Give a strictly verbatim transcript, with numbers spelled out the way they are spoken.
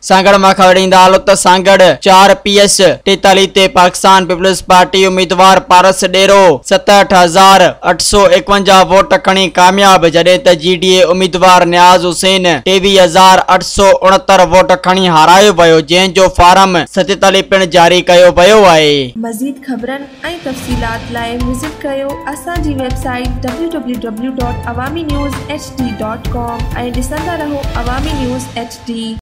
सांगड़ मां ख़बर ईंदा हालो त सांगड़ चार पी एस टेतालीह ते पाकिस्तान पीपल्स पार्टी उम्मीदवार पारस डेरो सतहठ हजार अठ सौ एकवंजा वोट खणी कामयाब, जडे त जी डी ए उम्मीदवार न्याज हुसैन टेवीह हजार अठ सौ उणहत्तर वोट खणी हारायो वियो, जंहिंजो फार्म सतेतालीह पिण जारी कयो वियो आहे। मज़ीद ख़बरनि ऐं तफ़सीलात लाइ विज़िट कयो असांजी website W W W dot Awami news H D dot com ऐं ॾिसंदा रहो अवामी न्यूज़ एच डी।